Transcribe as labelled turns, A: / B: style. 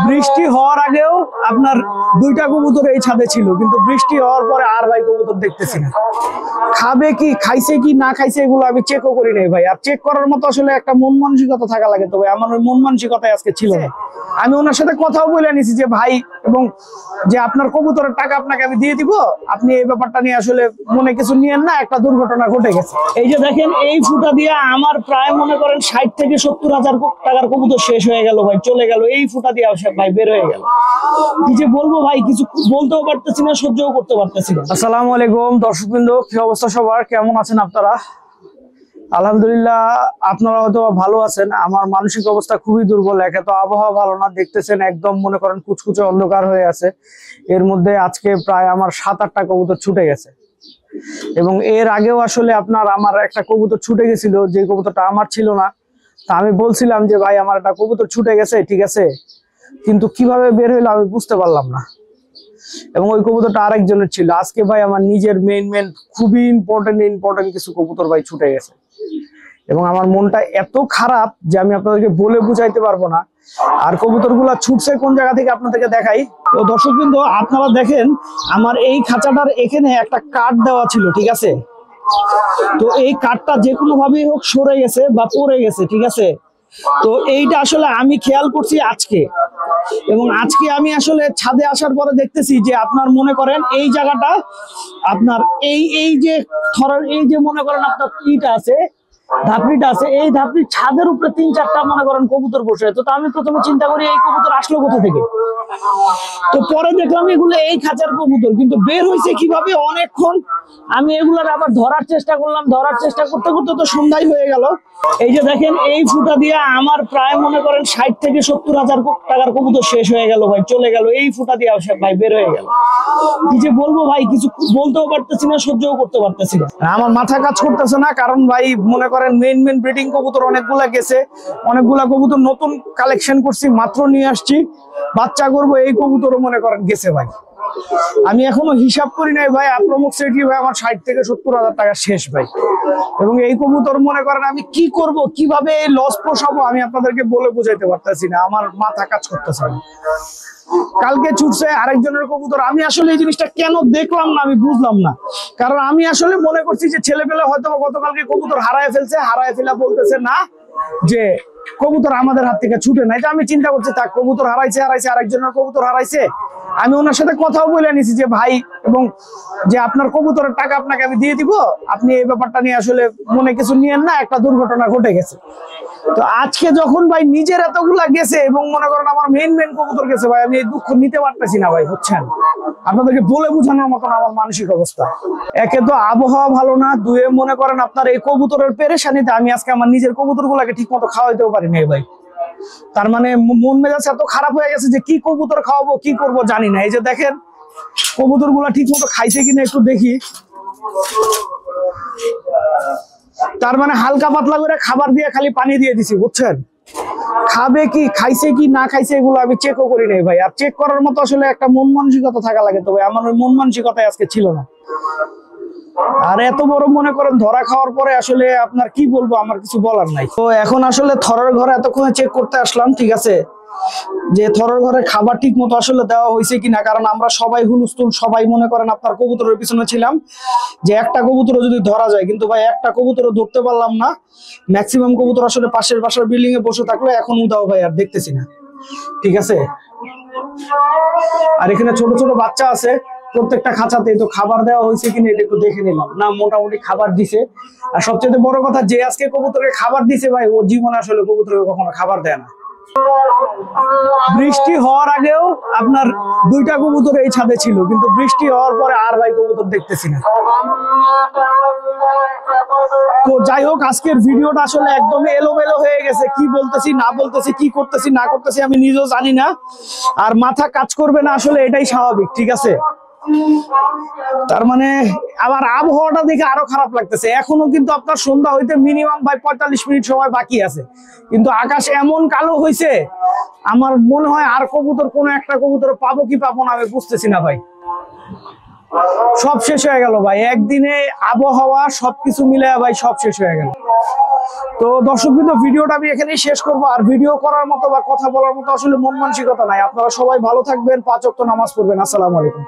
A: বৃষ্টি হওয়ার আগেও আপনার দুইটা কবুতর এই ছাদে ছিল, কিন্তু বৃষ্টি হওয়ার পরে আর ভাই কবুতর দেখতেছি না। খাবে কি, খাইছে কি না খাইছে এগুলো আমি চেকও করি নাই ভাই। আর চেক করার মতো আসলে একটা মন মানসিকতা থাকা লাগে, তো ভাই আমার ওই মন মানসিকতায় আজকে ছিল না। আমি ওনার সাথে কথাও বলে নিছি যে ভাই, এবং যে আপনার কবুতরের টাকা আপনাকে আমি দিয়ে দিব, আপনি এই ব্যাপারটা নিয়ে আসলে মনে কিছু নিয়েন না, একটা দুর্ঘটনা ঘটে গেছে। এই যে দেখেন, এই ফুটা দিয়ে আমার প্রায় মনে করেন 60 থেকে 70,000 টাকার কবুতর শেষ হয়ে গেল ভাই, চলে গেল এই ফুটা দিয়ে ভাই, বের হয়ে গেল। কি যে বলবো ভাই, কিছু বলতেও পারতেছি না, সহ্যও করতে পারতেছি না। আসসালামু আলাইকুম দর্শকবৃন্দ, কি অবস্থা সবার, কেমন আছেন আপনারা? আলহামদুলিল্লাহ, আপনারা হয়তো ভালো আছেন। আমার মানসিক অবস্থা খুবই দুর্বল। একে তো আবহাওয়া ভালো না, দেখতেছেন একদম মনে করেন কুচকুচে অন্ধকার হয়ে আছে। এর মধ্যে আজকে প্রায় আমার 7-8টা কবুতর ছুটে গেছে, এবং এর আগেও আসলে আমার একটা কবুতর ছুটে গেছিল, যে কবুতরটা আমার ছিল না। তা আমি বলছিলাম যে ভাই আমার একটা কবুতর ছুটে গেছে, ঠিক আছে, কিন্তু কিভাবে বের হইলো আমি বুঝতে পারলাম না, এবং ওই কবুতরটা আরেকজনের ছিল। আজকে ভাই আমার নিজের মেন খুবই ইম্পর্টেন্ট কিছু কবুতর ভাই ছুটে গেছে, এবং আমার মনটা এত খারাপ যে আমি আপনাদেরকে বলে বুঝাইতে পারবো না। আর কবুতর গুলা ছুটছে কোন জায়গা থেকে আপনাদেরকে দেখাই। তো দর্শকবৃন্দ, আপনারা দেখেন আমার এই খাঁচাটার এখানে একটা কাঠ দেওয়া ছিল, ঠিক আছে। তো এই কাঠটা যে কোনো ভাবেই হোক সরে গেছে বা পড়ে গেছে, ঠিক আছে। তো এইটা আসলে আমি খেয়াল করছি আজকে, এবং আজকে আমি আসলে ছাদে আসার পরে দেখতেছি যে আপনার মনে করেন এই জায়গাটা আপনার এই যে থরের এই যে মনে করেন আপনার ইটা আছে, ধাপড়িটা আছে, এই ধাপড়ির ছাদের উপরে 3-4টা মনে করেন কবুতর বসে। তো আমি প্রথমে চিন্তা করি এই কবুতর আসলো কোথা থেকে। তো পরে দেখলাম এগুলো এই খাঁচার কবুতর, কিন্তু বের হয়েছে কিভাবে অনেকক্ষণ আমি এগুলার আবার ধরার চেষ্টা করলাম। ধরার চেষ্টা করতে করতে তো সন্ধ্যায় হয়ে গেল। এই যে দেখেন, এই ফুটা দিয়ে আমার প্রায় মনে করেন 60 থেকে 70,000 টাকার কবুতর শেষ হয়ে গেল ভাই, চলে গেল এই ফুটা দিয়ে ভাই, বের হয়ে গেল। কি যে বলবো ভাই, কিছু বলতেও পারতেছি না, সহ্যও করতে পারতেছি না। আমার মাথা কাজ করতেছে না, কারণ ভাই মনে করেন মেন ব্রিডিং কবুতর অনেকগুলা গেছে, অনেকগুলা কবুতর নতুন কালেকশন করছি, মাত্র নিয়ে আসছি, বাচ্চা করবো, এই কবুতরও মনে করেন গেছে ভাই। আমি এখনো হিসাব করি নাই ভাই, অ্যাপ্রক্সিমেটলি ভাই আমার 60 থেকে 70,000 টাকা শেষ ভাই। এবং এই কবুতর মনে করেন আমি কি করব, কিভাবে এই লস পোষাবো, আমি আপনাদেরকে বলে বুঝাইতে পারতেছি না। আমার মাথা কাজ করতেছে না। কালকে ছুটছে আরেকজনের কবুতর, আমি আসলে এই জিনিসটা কেন দেখলাম না আমি বুঝলাম না। কারণ আমি আসলে মনে করছি যে ছেলেপেলে হয়তো গতকালকে কবুতর হারায় ফেলছে, হারায় ফেলা বলতেছে না যে কবুতর আমাদের হাত থেকে ছুটে নাই। আমি চিন্তা করছি তা কবুতর হারাইছে আরেকজনের কবুতর হারাইছে। আমি ওনার সাথে কথাও বলে নিছি যে ভাই, এবং যে আপনার কবুতরের টাকা আপনাকে আমি দিয়ে দিব, আপনি এই ব্যাপারটা নিয়ে আসলে মনে কিছু নিয়েন না, একটা দুর্ঘটনা ঘটে গেছে। তো আজকে যখন ভাই নিজের এতগুলা গেছে, এবং মনে করেন আমার মেন কবুতর গেছে ভাই, আমি এই দুঃখ নিতে পারতেছি না ভাই, বুঝছেন। আপনাদেরকে বলে বোঝানোর মতন আমার মানসিক অবস্থা। একে তো আবহাওয়া ভালো না, দুয়ে মনে করেন আপনার এই কবুতরের পেরেশানিতে আমি আজকে আমার নিজের কবুতর গুলাকে ঠিক মতো খাওয়াইতেও পারি নাই ভাই। তার মানে মন মেজাজ এত খারাপ হয়ে গেছে যে কি কবুতর খাওয়াবো, কি করব জানি না। এই যে দেখেন কবুতর গুলা ঠিক মতো খাইছে কিনা একটু দেখি। তার মানে হালকা পাতলা করে খাবার দিয়ে খালি পানি দিয়ে দিছি, বুঝছেন। খাবে কি, খাইছে কি না খাইছে এগুলো আমি চেকও করি নাই ভাই। আর চেক করার মতো আসলে একটা মন মানসিকতা থাকা লাগে, তো ভাই আমার ওই মন মানসিকতায় আজকে ছিল না। আর এত বড় মনে করেন ধরা খাওয়ার পরে আসলে আপনার কি বলবো, আমার কিছু বলার নাই। তো এখন আসলে থরের ঘরে এতক্ষণে চেক করতে আসলাম, ঠিক আছে, যে থরের ঘরে খাবার ঠিক মতো আসলে দেওয়া হয়েছে কিনা। কারণ আমরা সবাই হুলস্থুল, সবাই মনে করেন আপনার কবুতরের পিছনে ছিলাম যে একটা কবুতর যদি ধরা যায়, কিন্তু ভাই একটা কবুতরও ধরতে পারলাম না। ম্যাক্সিমাম কবুতর আসলে পাশের বাসার বিল্ডিং এ বসে থাকলে এখন উদাও ভাই আর দেখতেছি না, ঠিক আছে। আর এখানে ছোট ছোট বাচ্চা আছে প্রত্যেকটা খাঁচাতে, তো খাবার দেওয়া হয়েছে কিনা এটা একটু দেখে নিলাম। না, মোটামুটি খাবার দিছে। আর সবচেয়ে বড় কথা, যে আজকে কবুতরকে খাবার দিছে ভাই, ও জীবনে আসলে কবুতরকে কখনো খাবার দেয় না। বৃষ্টি হওয়ার আগেও আপনার দুইটা কবুতর এই ছাদে ছিল, কিন্তু বৃষ্টি হওয়ার পরে আর ভাই কবুতর দেখতেছি না। তো যাই হোক, আজকের ভিডিওটা আসলে একদমই এলোমেলো হয়ে গেছে। কি বলতেছি না বলতেছি, কি করতেছি না করতেছি আমি নিজেও জানি না। আর মাথা কাজ করবে না আসলে, এটাই স্বাভাবিক, ঠিক আছে। তার মানে আবার আবহাওয়াটা দেখে আরো খারাপ লাগতেছে। এখনো কিন্তু আপনার সন্ধ্যা হইতে মিনিমাম ভাই 45 মিনিট সময় বাকি আছে, কিন্তু আকাশ এমন কালো হয়েছে, আমার মনে হয় আর কবুতর কোনো একটা কবুতর পাবো কি পাবো না আমি বুঝতেছি না ভাই। সব শেষ হয়ে গেল ভাই, একদিনে আবহাওয়া সবকিছু মিলে ভাই সব শেষ হয়ে গেল। তো দর্শকবৃন্দ, ভিডিওটা আমি এখানেই শেষ করবো। আর ভিডিও করার মতো বা কথা বলার মতো আসলে মন মানসিকতা নাই। আপনারা সবাই ভালো থাকবেন, 5 ওয়াক্ত নামাজ পড়বেন। আসসালামু আলাইকুম।